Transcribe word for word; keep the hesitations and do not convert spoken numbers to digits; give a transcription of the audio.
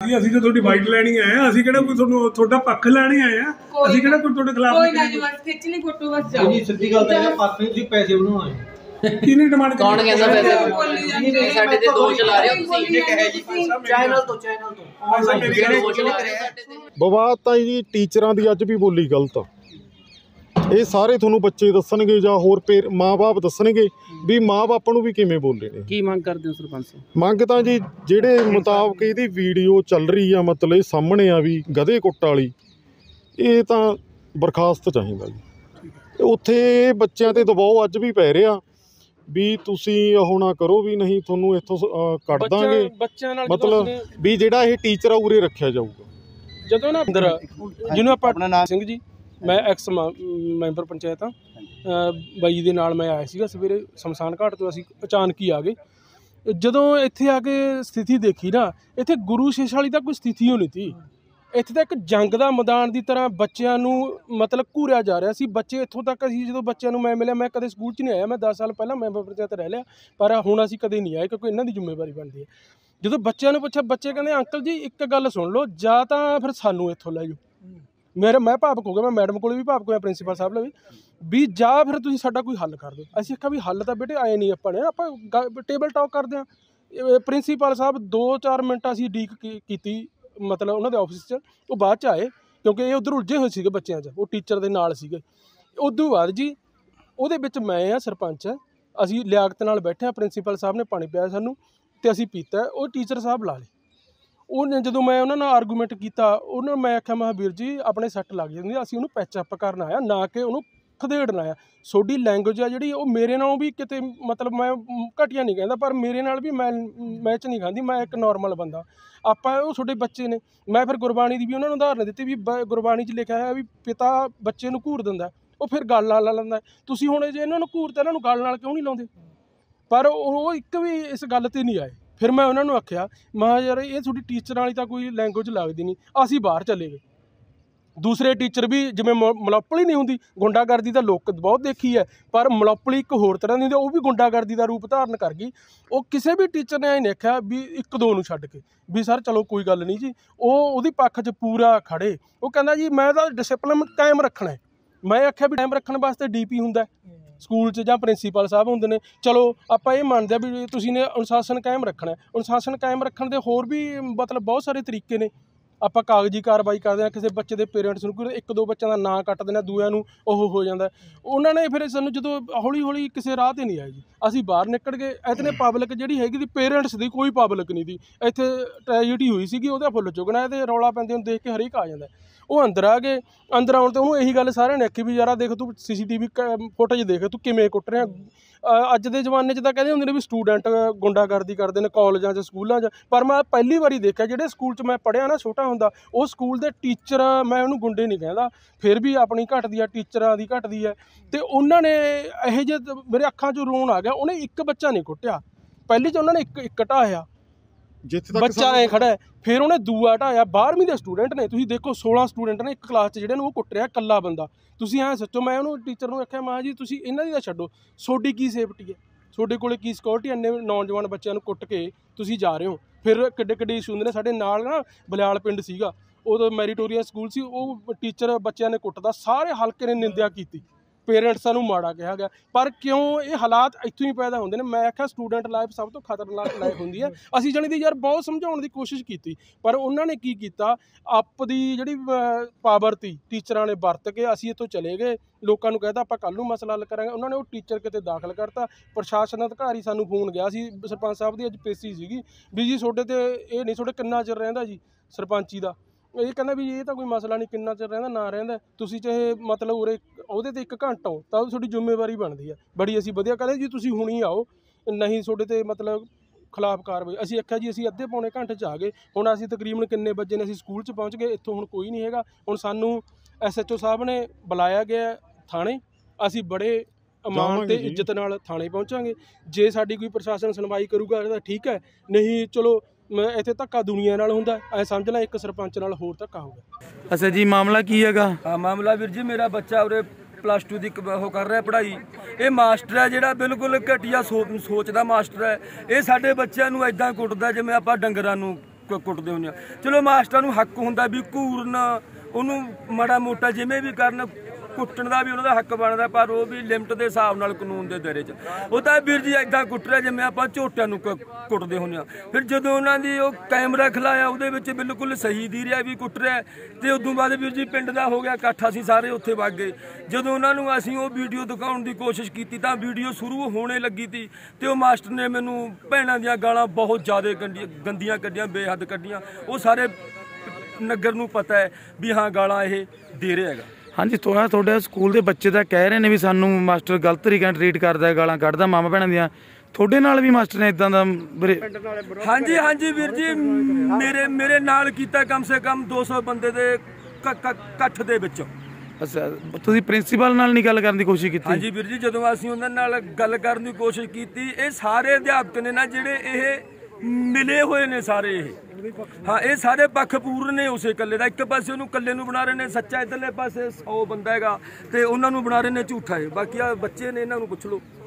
जी ਅਸੀਂ ਤਾਂ ਤੁਹਾਡੀ ਵਾਈਟ ਲੈਣੀ ਆਏ ਆ, ਅਸੀਂ ਕਿਹੜਾ ਕੋਈ ਤੁਹਾਨੂੰ ਤੁਹਾਡਾ ਪੱਖ ਲੈਣੇ ਆਏ ਆ, ਅਸੀਂ ਕਿਹੜਾ ਕੋਈ ਤੁਹਾਡੇ ਖਿਲਾਫ ਕੋਈ ਨਾ ਜੀ ਬਸ ਖਿੱਚ ਲਈ ਫੋਟੋ ਬਸ ਜਾਓ ਜੀ ਸਿੱਧੀ ਗੱਲ ਤਾਂ ਇਹ ਪੱਖ ਨਹੀਂ, ਤੁਸੀਂ ਪੈਸੇ ਬਣਾਉਣੇ ਕਿਹਨੇ ਡਿਮਾਂਡ ਕੌਣ ਕਹਿੰਦਾ ਪੈਸੇ ਸਾਡੇ ਤੇ ਦੋਸ਼ ਲਾ ਰਹੇ ਹੋ ਤੁਸੀਂ? ਕਹੇ ਜੀ ਚੈਨਲ ਤੋਂ ਚੈਨਲ ਤੋਂ ਜਿਹੜੇ ਦੋਸ਼ ਲਾ ਰਹੇ ਵਿਵਾਦ ਤਾਂ ਜੀ ਟੀਚਰਾਂ ਦੀ ਅੱਜ ਵੀ ਬੋਲੀ ਗਲਤ ਆ। ਇਹ ਸਾਰੇ ਤੁਹਾਨੂੰ ਬੱਚੇ ਦੱਸਣਗੇ ਜਾਂ ਹੋਰ ਪੇਰ ਮਾਂ ਬਾਪ ਦੱਸਣਗੇ ਵੀ ਮਾਂ ਬਾਪ ਨੂੰ ਵੀ ਕਿਵੇਂ ਬੋਲੇ ਨੇ। ਕੀ ਮੰਗ ਕਰਦੇ ਹੋ ਸਰਪੰਚ ਸਾਹਿਬ? ਮੰਗ ਤਾਂ ਜੀ ਜਿਹੜੇ ਮੁਤਾਬਕ ਇਹਦੀ ਵੀਡੀਓ ਚੱਲ ਰਹੀ ਆ, ਮਤਲਬ ਇਹ ਸਾਹਮਣੇ ਆ ਵੀ ਗਧੇ ਕੁੱਟ ਵਾਲੀ, ਇਹ ਤਾਂ ਬਰਖਾਸਤ ਚਾਹੀਦਾ ਜੀ। ਉੱਥੇ ਬੱਚਿਆਂ ਤੇ ਦਬਾਅ ਅੱਜ ਵੀ ਪੈ ਰਿਹਾ ਵੀ ਤੁਸੀਂ ਉਹ ਨਾ ਕਰੋ, ਵੀ ਨਹੀਂ ਤੁਹਾਨੂੰ ਇੱਥੋਂ ਕੱਢ ਦਾਂਗੇ, ਮਤਲਬ ਵੀ ਜਿਹੜਾ ਇਹ ਟੀਚਰ ਆ ਉਰੇ ਰੱਖਿਆ ਜਾਊਗਾ। ਜਦੋਂ ਨਾ ਅੰਦਰ ਜਿਹਨੂੰ ਆਪਾਂ ਆਪਣਾ ਨਾਮ ਸਿੰਘ ਜੀ, ਮੈਂ ਐਕਸ ਮੈਂਬਰ ਪੰਚਾਇਤ ਹਾਂ, ਬਾਈ ਦੇ ਨਾਲ ਮੈਂ ਆਇਆ ਸੀਗਾ ਸਵੇਰੇ ਸ਼ਮਸ਼ਾਨ ਘਾਟ ਤੋਂ। ਅਸੀਂ ਅਚਾਨਕ ਹੀ ਆ ਗਏ। ਜਦੋਂ ਇੱਥੇ ਆ ਕੇ ਸਥਿਤੀ ਦੇਖੀ ਨਾ, ਇੱਥੇ ਗੁਰੂ ਸ਼ੇਸ਼ ਵਾਲੀ ਤਾਂ ਕੋਈ ਸਥਿਤੀ ਹੋ ਨਹੀਂ ਸੀ। ਇੱਥੇ ਤਾਂ ਇੱਕ ਜੰਗ ਦਾ ਮੈਦਾਨ ਦੀ ਤਰ੍ਹਾਂ ਬੱਚਿਆਂ ਨੂੰ ਮਤਲਬ ਘੂਰਿਆ ਜਾ ਰਿਹਾ ਸੀ। ਬੱਚੇ ਇੱਥੋਂ ਤੱਕ ਅਸੀਂ ਜਦੋਂ ਬੱਚਿਆਂ ਨੂੰ ਮੈਂ ਮਿਲਿਆ, ਮੈਂ ਕਦੇ ਸਕੂਲ 'ਚ ਨਹੀਂ ਆਇਆ, ਮੈਂ ਦਸ ਸਾਲ ਪਹਿਲਾਂ ਮੈਂਬਰ ਪੰਚਾਇਤ ਰਹਿ ਲਿਆ, ਪਰ ਹੁਣ ਅਸੀਂ ਕਦੇ ਨਹੀਂ ਆਏ ਕਿਉਂਕਿ ਇਹਨਾਂ ਦੀ ਜ਼ਿੰਮੇਵਾਰੀ ਬਣਦੀ ਹੈ। ਜਦੋਂ ਬੱਚਿਆਂ ਨੂੰ ਪੁੱਛਿਆ, ਬੱਚੇ ਕਹਿੰਦੇ ਅੰਕਲ ਜੀ ਇੱਕ ਗੱਲ ਸੁਣ ਲਓ, ਜਾਂ ਤਾਂ ਫਿਰ ਸਾਨੂੰ ਇੱਥੋਂ ਲੈ ਜਾਓ। ਮੇਰਾ ਮੈਂ ਭਾਵਕ ਹੋ ਗਿਆ, ਮੈਂ ਮੈਡਮ ਕੋਲ ਵੀ ਭਾਵਕ ਹੋਇਆ, ਪ੍ਰਿੰਸੀਪਲ ਸਾਹਿਬ ਨਾਲ ਵੀ, ਵੀ ਜਾਂ ਫਿਰ ਤੁਸੀਂ ਸਾਡਾ ਕੋਈ ਹੱਲ ਕਰ ਦਿਓ। ਅਸੀਂ ਆਖਿਆ ਵੀ ਹੱਲ ਤਾਂ ਬੇਟੇ ਆਏ ਨਹੀਂ, ਆਪਾਂ ਨੇ ਆਪਾਂ ਟੇਬਲ ਟਾਕ ਕਰਦੇ ਹਾਂ। ਪ੍ਰਿੰਸੀਪਲ ਸਾਹਿਬ ਦੋ ਚਾਰ ਮਿੰਟ ਅਸੀਂ ਡੀਕ ਕੀਤੀ, ਮਤਲਬ ਉਹਨਾਂ ਦੇ ਆਫਿਸ 'ਚ, ਉਹ ਬਾਅਦ 'ਚ ਆਏ ਕਿਉਂਕਿ ਇਹ ਉੱਧਰ ਉਲਝੇ ਹੋਏ ਸੀਗੇ ਬੱਚਿਆਂ 'ਚ, ਉਹ ਟੀਚਰ ਦੇ ਨਾਲ ਸੀਗੇ। ਉਦੋਂ ਬਾਅਦ ਜੀ ਉਹਦੇ ਵਿੱਚ ਮੈਂ ਆ ਸਰਪੰਚ, ਅਸੀਂ ਲਿਆਕਤ ਨਾਲ ਬੈਠੇ ਹਾਂ, ਪ੍ਰਿੰਸੀਪਲ ਸਾਹਿਬ ਨੇ ਪਾਣੀ ਪਿਆਇਆ ਸਾਨੂੰ ਅਤੇ ਅਸੀਂ ਪੀਤਾ। ਉਹ ਟੀਚਰ ਸਾਹਿਬ ਲਾ ਲਏ। ਉਹਨੇ ਜਦੋਂ ਮੈਂ ਉਹਨਾਂ ਨਾਲ ਆਰਗੂਮੈਂਟ ਕੀਤਾ, ਉਹਨਾਂ ਮੈਂ ਆਖਿਆ ਮਹਾਂਵੀਰ ਜੀ ਆਪਣੇ ਸੱਟ ਲੱਗ ਜਾਂਦੀ, ਅਸੀਂ ਉਹਨੂੰ ਪੈਚਅਪ ਕਰਨ ਆਇਆ, ਨਾ ਕਿ ਉਹਨੂੰ ਖਦੇੜਨਾ ਆ। ਤੁਹਾਡੀ ਲੈਂਗੁਏਜ ਆ ਜਿਹੜੀ ਉਹ ਮੇਰੇ ਨਾਲੋਂ ਵੀ ਕਿਤੇ ਮਤਲਬ ਮੈਂ ਘਟੀਆ ਨਹੀਂ ਕਹਿੰਦਾ, ਪਰ ਮੇਰੇ ਨਾਲ ਵੀ ਮੈਂ ਮੈਚ ਨਹੀਂ ਖਾਂਦੀ। ਮੈਂ ਇੱਕ ਨੋਰਮਲ ਬੰਦਾ, ਆਪਾਂ ਉਹ ਤੁਹਾਡੇ ਬੱਚੇ ਨੇ। ਮੈਂ ਫਿਰ ਗੁਰਬਾਣੀ ਦੀ ਵੀ ਉਹਨਾਂ ਨੂੰ ਉਦਾਹਰਨ ਦਿੱਤੀ ਵੀ ਬ ਗੁਰਬਾਣੀ 'ਚ ਲਿਖਿਆ ਹੈ ਵੀ ਪਿਤਾ ਬੱਚੇ ਨੂੰ ਘੂਰ ਦਿੰਦਾ, ਉਹ ਫਿਰ ਗੱਲ ਨਾਲ ਲਾ ਲੈਂਦਾ। ਤੁਸੀਂ ਹੁਣ ਜੇ ਇਹਨਾਂ ਨੂੰ ਘੂਰਤਾ, ਇਹਨਾਂ ਨੂੰ ਗੱਲ ਨਾਲ ਕਿਉਂ ਨਹੀਂ ਲਾਉਂਦੇ? ਪਰ ਉਹ ਇੱਕ ਵੀ ਇਸ ਗੱਲ 'ਤੇ ਨਹੀਂ ਆਏ। ਫਿਰ ਮੈਂ ਉਹਨਾਂ ਨੂੰ ਆਖਿਆ, ਮੈਂ ਯਾਰ ਇਹ ਤੁਹਾਡੀ ਟੀਚਰਾਂ ਵਾਲੀ ਤਾਂ ਕੋਈ ਲੈਂਗੁਏਜ ਲੱਗਦੀ ਨਹੀਂ। ਅਸੀਂ ਬਾਹਰ ਚਲੇ ਗਏ। ਦੂਸਰੇ ਟੀਚਰ ਵੀ ਜਿਵੇਂ ਮ ਮਲੋਪਲੀ ਨਹੀਂ ਹੁੰਦੀ, ਗੁੰਡਾਗਰਦੀ ਤਾਂ ਲੋਕ ਬਹੁਤ ਦੇਖੀ ਹੈ, ਪਰ ਮਲੋਪਲੀ ਇੱਕ ਹੋਰ ਤਰ੍ਹਾਂ ਦੀ ਹੁੰਦੀ, ਉਹ ਵੀ ਗੁੰਡਾਗਰਦੀ ਦਾ ਰੂਪ ਧਾਰਨ ਕਰ ਗਈ। ਉਹ ਕਿਸੇ ਵੀ ਟੀਚਰ ਨੇ ਐਂ ਨਹੀਂ ਆਖਿਆ ਵੀ ਇੱਕ ਦੋ ਨੂੰ ਛੱਡ ਕੇ ਵੀ ਸਰ ਚਲੋ ਕੋਈ ਗੱਲ ਨਹੀਂ ਜੀ। ਉਹ ਉਹਦੀ ਪੱਖ 'ਚ ਪੂਰਾ ਖੜੇ। ਉਹ ਕਹਿੰਦਾ ਜੀ ਮੈਂ ਤਾਂ ਡਿਸਿਪਲਿਨ ਕਾਇਮ ਰੱਖਣਾ ਹੈ। ਮੈਂ ਆਖਿਆ ਵੀ ਕਾਇਮ ਰੱਖਣ ਵਾਸਤੇ ਡੀ ਪੀ ਹੁੰਦਾ ਸਕੂਲ 'ਚ ਜਾਂ ਪ੍ਰਿੰਸੀਪਲ ਸਾਹਿਬ ਹੁੰਦੇ ਨੇ। ਚਲੋ ਆਪਾਂ ਇਹ ਮੰਨਦੇ ਹਾਂ ਵੀ ਤੁਸੀਂ ਨੇ ਅਨੁਸ਼ਾਸਨ ਕਾਇਮ ਰੱਖਣਾ। ਅਨੁਸ਼ਾਸਨ ਕਾਇਮ ਰੱਖਣ ਦੇ ਹੋਰ ਵੀ ਮਤਲਬ ਬਹੁਤ ਸਾਰੇ ਤਰੀਕੇ ਨੇ। ਆਪਾਂ ਕਾਗਜ਼ੀ ਕਾਰਵਾਈ ਕਰਦੇ ਹਾਂ, ਕਿਸੇ ਬੱਚੇ ਦੇ ਪੇਰੈਂਟਸ ਨੂੰ ਕੋਈ ਇੱਕ ਦੋ ਬੱਚਿਆਂ ਦਾ ਨਾਂ ਕੱਟ ਦਿੰਦੇ, ਦੂਜਿਆਂ ਨੂੰ ਉਹ ਹੋ ਜਾਂਦਾ। ਉਹਨਾਂ ਨੇ ਫਿਰ ਸਾਨੂੰ ਜਦੋਂ ਹੌਲੀ ਹੌਲੀ ਕਿਸੇ ਰਾਹ 'ਤੇ ਨਹੀਂ ਆਏ ਜੀ, ਅਸੀਂ ਬਾਹਰ ਨਿਕਲ ਗਏ। ਇਤਨੇ ਪਬਲਿਕ ਜਿਹੜੀ ਹੈਗੀ ਦੀ ਪੇਰੈਂਟਸ ਦੀ ਕੋਈ ਪਬਲਿਕ ਨਹੀਂ ਦੀ। ਇੱਥੇ ਟ੍ਰੈਜਡੀ ਹੋਈ ਸੀਗੀ, ਉਹਦਾ ਫੁੱਲ ਚੁੱਕਣਾ ਅਤੇ ਰੌਲਾ ਪੈਂਦੇ ਨੂੰ ਦੇਖ ਕੇ ਹਰੇਕ ਆ ਜਾਂਦਾ। ਉਹ ਅੰਦਰ ਆ ਗਏ। ਅੰਦਰ ਆਉਣ 'ਤੇ ਉਹਨੂੰ ਇਹੀ ਗੱਲ ਸਾਰਿਆਂ ਨੇ ਆਖੀ ਵੀ ਯਾਰ ਦੇਖ ਤੂੰ ਸੀ ਸੀ ਟੀ ਵੀ ਫੁਟੇਜ ਦੇਖ, ਤੂੰ ਕਿਵੇਂ ਕੁੱਟ ਰਿਹਾ। ਅੱਜ ਦੇ ਜ਼ਮਾਨੇ 'ਚ ਤਾਂ ਕਹਿੰਦੇ ਹੁੰਦੇ ਨੇ ਵੀ ਸਟੂਡੈਂਟ ਗੁੰਡਾਗਰਦੀ ਕਰਦੇ ਨੇ ਕਾਲਜਾਂ 'ਚ ਸਕੂਲਾਂ 'ਚ, ਪਰ ਮੈਂ ਪਹਿਲੀ ਵਾਰੀ ਦੇਖਿਆ ਜਿਹੜੇ ਸਕੂਲ 'ਚ ਮੈਂ ਪੜ੍ਹਿਆ ਨਾ ਛੋਟਾ ਹੁੰਦਾ, ਉਹ ਸਕੂਲ ਦੇ ਟੀਚਰ, ਮੈਂ ਉਹਨੂੰ ਗੁੰਡੇ ਨਹੀਂ ਕਹਿੰਦਾ, ਫਿਰ ਵੀ ਆਪਣੀ ਘਟਦੀ ਆ, ਟੀਚਰਾਂ ਦੀ ਘਟਦੀ ਹੈ। ਅਤੇ ਉਹਨਾਂ ਨੇ ਇਹੋ ਜਿਹੇ ਮੇਰੇ ਅੱਖਾਂ 'ਚੋਂ ਰੋਣ ਆ ਗਿਆ। ਉਹਨੇ ਇੱਕ ਬੱਚਾ ਨਹੀਂ ਕੁੱਟਿਆ, ਪਹਿਲੀ 'ਚ ਉਹਨਾਂ ਨੇ ਇੱਕ ਇੱਕ ਢਾਹਿਆ, ਬੱਚਾ ਐਂ ਖੜਾ ਹੈ। ਫਿਰ ਉਹਨੇ ਦੂਆ ਢਾਇਆ। ਬਾਰ੍ਹਵੀਂ ਦੇ ਸਟੂਡੈਂਟ ਨੇ, ਤੁਸੀਂ ਦੇਖੋ ਸੋਲਾਂ ਸਟੂਡੈਂਟ ਨੇ ਇੱਕ ਕਲਾਸ 'ਚ ਜਿਹੜੇ ਨੂੰ ਉਹ ਕੁੱਟ ਰਿਹਾ ਇਕੱਲਾ ਬੰਦਾ। ਤੁਸੀਂ ਐਂ ਸੱਚੋ, ਮੈਂ ਉਹਨੂੰ ਟੀਚਰ ਨੂੰ ਆਖਿਆ ਮਾਂ ਜੀ ਤੁਸੀਂ ਇਹਨਾਂ ਦੀ ਤਾਂ ਛੱਡੋ, ਤੁਹਾਡੀ ਕੀ ਸੇਫਟੀ ਹੈ, ਤੁਹਾਡੇ ਕੋਲ ਕੀ ਸਿਕਿਉਰਿਟੀ, ਇੰਨੇ ਨੌਜਵਾਨ ਬੱਚਿਆਂ ਨੂੰ ਕੁੱਟ ਕੇ ਤੁਸੀਂ ਜਾ ਰਹੇ ਹੋ। ਫਿਰ ਕਿੱਡੇ ਕਿੱਡੇ ਇਸ਼ੂ ਹੁੰਦੇ ਨੇ। ਸਾਡੇ ਨਾਲ ਨਾ ਬਲਿਆਲ ਪਿੰਡ ਸੀਗਾ, ਉਦੋਂ ਮੈਰੀਟੋਰੀਅਸ ਸਕੂਲ ਸੀ, ਉਹ ਟੀਚਰ ਬੱਚਿਆਂ ਨੇ ਕੁੱਟਦਾ, ਸਾਰੇ ਹਲਕੇ ਨੇ ਨਿੰਦਿਆ ਕੀਤੀ, ਪੇਰੈਂਟਸਾਂ ਨੂੰ ਮਾੜਾ ਕਿਹਾ ਗਿਆ। ਪਰ ਕਿਉਂ ਇਹ ਹਾਲਾਤ ਇੱਥੋਂ ਹੀ ਪੈਦਾ ਹੁੰਦੇ ਨੇ। ਮੈਂ ਆਖਿਆ ਸਟੂਡੈਂਟ ਲਾਈਫ ਸਭ ਤੋਂ ਖਤਰਨਾਕ ਲਾਈਫ ਹੁੰਦੀ ਹੈ। ਅਸੀਂ ਜਾਣੀ ਦੀ ਯਾਰ ਬਹੁਤ ਸਮਝਾਉਣ ਦੀ ਕੋਸ਼ਿਸ਼ ਕੀਤੀ, ਪਰ ਉਹਨਾਂ ਨੇ ਕੀ ਕੀਤਾ, ਆਪਦੀ ਜਿਹੜੀ ਪਾਵਰ ਤੀ ਟੀਚਰਾਂ ਨੇ ਵਰਤ ਕੇ ਅਸੀਂ ਇੱਥੋਂ ਚਲੇ ਗਏ। ਲੋਕਾਂ ਨੂੰ ਕਹਿਤਾ ਆਪਾਂ ਕੱਲ੍ਹ ਨੂੰ ਮਸਲਾ ਹੱਲ ਕਰਾਂਗੇ। ਉਹਨਾਂ ਨੇ ਉਹ ਟੀਚਰ ਕਿਤੇ ਦਾਖਲ ਕਰਤਾ। ਪ੍ਰਸ਼ਾਸਨ ਅਧਿਕਾਰੀ ਸਾਨੂੰ ਫੋਨ ਗਿਆ ਸੀ, ਸਰਪੰਚ ਸਾਹਿਬ ਦੀ ਅੱਜ ਪੇਸ਼ੀ ਸੀਗੀ ਵੀ ਜੀ ਤੁਹਾਡੇ 'ਤੇ ਇਹ ਨਹੀਂ, ਤੁਹਾਡੇ ਕਿੰਨਾ ਚਿਰ ਰਹਿੰਦਾ ਜੀ ਸਰਪੰਚੀ ਦਾ। ਇਹ ਕਹਿੰਦਾ ਵੀ ਇਹ ਤਾਂ ਕੋਈ ਮਸਲਾ ਨਹੀਂ, ਕਿੰਨਾ ਚਿਰ ਰਹਿੰਦਾ ਨਾ ਰਹਿੰਦਾ, ਤੁਸੀਂ ਚਾਹੇ ਮਤਲਬ ਉਰੇ ਉਹਦੇ 'ਤੇ ਇੱਕ ਘੰਟਾ ਹੋ ਤਾਂ ਤੁਹਾਡੀ ਜ਼ਿੰਮੇਵਾਰੀ ਬਣਦੀ ਹੈ। ਬੜੀ ਅਸੀਂ ਵਧੀਆ ਕਹਿੰਦੇ ਜੀ ਤੁਸੀਂ ਹੁਣੀ ਆਓ, ਨਹੀਂ ਤੁਹਾਡੇ 'ਤੇ ਮਤਲਬ ਖਿਲਾਫ ਕਾਰਵਾਈ। ਅਸੀਂ ਆਖਿਆ ਜੀ ਅਸੀਂ ਅੱਧੇ ਪੌਣੇ ਘੰਟੇ 'ਚ ਆ ਗਏ। ਹੁਣ ਅਸੀਂ ਤਕਰੀਬਨ ਕਿੰਨੇ ਵਜੇ ਨੇ ਅਸੀਂ ਸਕੂਲ 'ਚ ਪਹੁੰਚ ਗਏ। ਇੱਥੋਂ ਹੁਣ ਕੋਈ ਨਹੀਂ ਹੈਗਾ। ਹੁਣ ਸਾਨੂੰ ਐਸ ਐਚ ਓ ਸਾਹਿਬ ਨੇ ਬੁਲਾਇਆ ਗਿਆ ਥਾਣੇ। ਅਸੀਂ ਬੜੇ ਅਮਾਨ ਅਤੇ ਇੱਜ਼ਤ ਨਾਲ ਥਾਣੇ ਪਹੁੰਚਾਂਗੇ। ਜੇ ਸਾਡੀ ਕੋਈ ਪ੍ਰਸ਼ਾਸਨ ਸੁਣਵਾਈ ਕਰੂਗਾ ਤਾਂ ਠੀਕ ਹੈ, ਨਹੀਂ ਚਲੋ ਮੈਂ ਇੱਥੇ ਧੱਕਾ ਦੁਨੀਆ ਨਾਲ ਹੁੰਦਾ, ਐ ਸਮਝ ਲੈ ਇੱਕ ਸਰਪੰਚ ਨਾਲ ਹੋਰ ਧੱਕਾ ਹੋ ਗਿਆ। ਅੱਛਾ ਜੀ, ਮਾਮਲਾ ਕੀ ਹੈਗਾ? ਹਾਂ ਮਾਮਲਾ ਵੀਰ ਜੀ, ਮੇਰਾ ਬੱਚਾ ਉਰੇ ਪਲੱਸ ਟੂ ਦੀ ਉਹ ਕਰ ਰਿਹਾ ਪੜ੍ਹਾਈ। ਇਹ ਮਾਸਟਰ ਹੈ ਜਿਹੜਾ ਬਿਲਕੁਲ ਘਟੀਆ ਸੋਚ ਦਾ ਮਾਸਟਰ ਹੈ। ਇਹ ਸਾਡੇ ਬੱਚਿਆਂ ਨੂੰ ਐਦਾਂ ਕੁੱਟਦਾ ਜਿਵੇਂ ਆਪਾਂ ਡੰਗਰਾਂ ਨੂੰ ਕੁ- ਕੁੱਟਦੇ ਹੁੰਦੇ ਆ। ਚਲੋ ਮਾਸਟਰ ਨੂੰ ਹੱਕ ਹੁੰਦਾ ਵੀ ਘੂਰਨ ਉਹਨੂੰ ਮਾੜਾ ਮੋਟਾ ਜਿਵੇਂ ਵੀ ਕਰਨ, ਕੁੱਟਣ ਦਾ ਵੀ ਉਹਨਾਂ ਦਾ ਹੱਕ ਬਣਦਾ, ਪਰ ਉਹ ਵੀ ਲਿਮਟ ਦੇ ਹਿਸਾਬ ਨਾਲ ਕਾਨੂੰਨ ਦੇ ਦਾਇਰੇ 'ਚ। ਉਹ ਤਾਂ ਵੀਰ ਜੀ ਐਦਾਂ ਕੁੱਟ ਰਿਹਾ ਜਿਵੇਂ ਆਪਾਂ ਝੋਟਿਆਂ ਨੂੰ ਕੁ- ਕੁੱਟਦੇ ਹੁੰਦੇ ਆ। ਫਿਰ ਜਦੋਂ ਉਹਨਾਂ ਦੀ ਉਹ ਕੈਮਰਾ ਖਿਲਾਇਆ ਉਹਦੇ ਵਿੱਚ ਬਿਲਕੁਲ ਸਹੀ ਦੀ ਰਿਹਾ ਵੀ ਕੁੱਟ ਰਿਹਾ, ਤੇ ਉਦੋਂ ਬਾਅਦ ਵੀਰ ਜੀ ਪਿੰਡ ਦਾ ਹੋ ਗਿਆ ਇਕੱਠ, ਅਸੀਂ ਸਾਰੇ ਉੱਥੇ ਵਗ ਗਏ। ਜਦੋਂ ਉਹਨਾਂ ਨੂੰ ਅਸੀਂ ਉਹ ਵੀਡੀਓ ਦਿਖਾਉਣ ਦੀ ਕੋਸ਼ਿਸ਼ ਕੀਤੀ ਤਾਂ ਵੀਡੀਓ ਸ਼ੁਰੂ ਹੋਣੇ ਲੱਗੀ ਤੀ, ਤੇ ਉਹ ਮਾਸਟਰ ਨੇ ਮੈਨੂੰ ਭੈਣਾਂ ਦੀਆਂ ਗਾਲਾਂ ਬਹੁਤ ਜ਼ਿਆਦਾ ਗੰਦੀਆਂ ਗੰਦੀਆਂ ਕੱਢੀਆਂ, ਬੇਹੱਦ ਕੱਢੀਆਂ। ਉਹ ਸਾਰੇ ਨਗਰ ਨੂੰ ਪਤਾ ਹੈ ਵੀ ਹਾਂ ਗਾਲਾਂ ਇਹ ਦੇ ਰਿਹਾ ਹੈਗਾ। ਹਾਂਜੀ, ਤੁਹਾਡਾ ਤੁਹਾਡੇ ਸਕੂਲ ਦੇ ਬੱਚੇ ਤਾਂ ਕਹਿ ਰਹੇ ਨੇ ਵੀ ਸਾਨੂੰ ਮਾਸਟਰ ਗਲਤ ਤਰੀਕੇ ਨਾਲ ਟਰੀਟ ਕਰਦਾ ਹੈ, ਗਾਲਾਂ ਕੱਢਦਾ ਮਾਮਾ ਭੈਣਾਂ ਦੀਆਂ। ਤੁਹਾਡੇ ਨਾਲ ਵੀ ਮਾਸਟਰ ਨੇ ਇਦਾਂ ਦਾ ਵੀਰੇ? ਹਾਂਜੀ ਹਾਂਜੀ ਵੀਰ ਜੀ, ਮੇਰੇ ਮੇਰੇ ਨਾਲ ਕੀਤਾ ਕਮ ਸੇ ਕਮ ਦੋ ਸੌ ਬੰਦੇ ਦੇ ਕ- ਕ- ਇਕੱਠ ਦੇ ਵਿੱਚ। ਅੱਛਾ, ਤੁਸੀਂ ਪ੍ਰਿੰਸੀਪਲ ਨਾਲ ਨਹੀਂ ਗੱਲ ਕਰਨ ਦੀ ਕੋਸ਼ਿਸ਼ ਕੀਤੀ? ਹਾਂਜੀ ਵੀਰ ਜੀ, ਜਦੋਂ ਅਸੀਂ ਉਹਨਾਂ ਨਾਲ ਗੱਲ ਕਰਨ ਦੀ ਕੋਸ਼ਿਸ਼ ਕੀਤੀ, ਇਹ ਸਾਰੇ ਅਧਿਆਪਕ ਨੇ ਨਾ ਜਿਹੜੇ ਇਹ ਮਿਲੇ ਹੋਏ ਨੇ ਸਾਰੇ, ਇਹ ਹਾਂ ਇਹ ਸਾਰੇ ਪੱਖ ਪੂਰਨ ਨੇ ਉਸੇ ਇਕੱਲੇ ਦਾ। ਇੱਕ ਪਾਸੇ ਉਹਨੂੰ ਇਕੱਲੇ ਨੂੰ ਬਣਾ ਰਹੇ ਨੇ ਸੱਚਾ, ਇੱਧਰਲੇ ਪਾਸੇ ਸੌ ਬੰਦਾ ਹੈਗਾ ਤੇ ਉਹਨਾਂ ਨੂੰ ਬਣਾ ਰਹੇ ਨੇ ਝੂਠਾ। ਹੈ ਬਾਕੀ ਆ ਬੱਚੇ ਨੇ, ਇਹਨਾਂ ਨੂੰ ਪੁੱਛ ਲਓ।